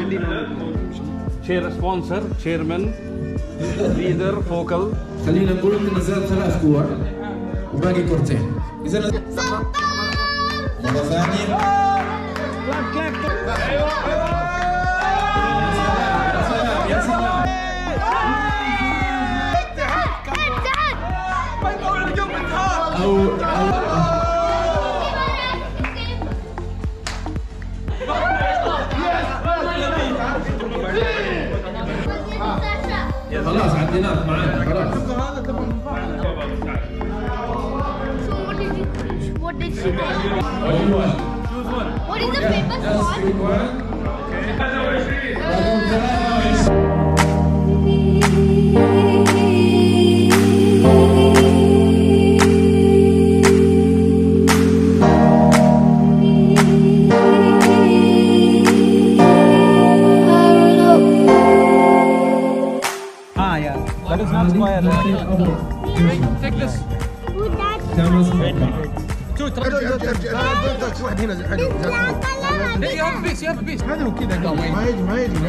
chair sponsor, chairman, leader, focal. خلينا نقول ان نزال 3 كور وباقي كورتين. اذا مرة ثانية. يا سلام. خلاص عديناك معانا خلاص. What did she do? What is the famous one? Ah, yeah. That is not square. Take this. واحد هنا حلو. You have a piece. You have a piece. هذا كذا ما يجي.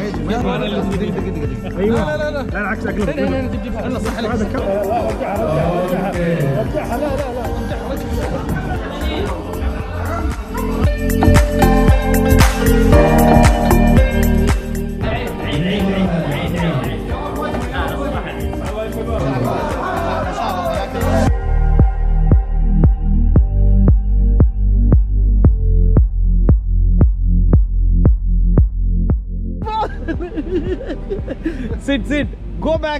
ايوه. لا العكس اكله. هنا جيب انا صح هذا كم. رجعها لا Sit. Go back.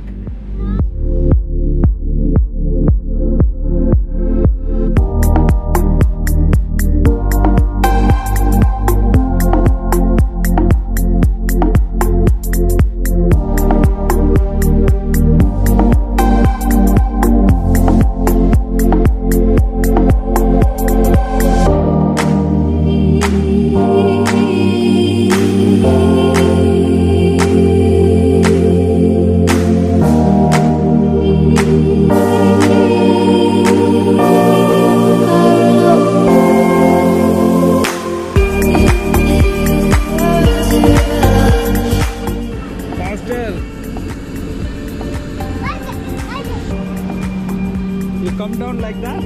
You come down like that.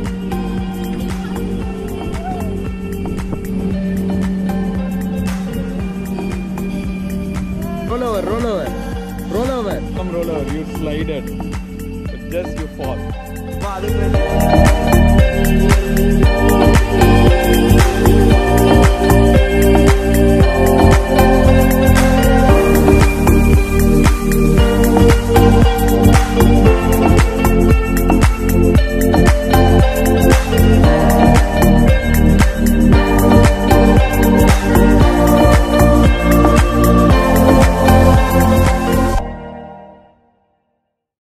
Roll over. Come roll over. You slide it. Just you fall.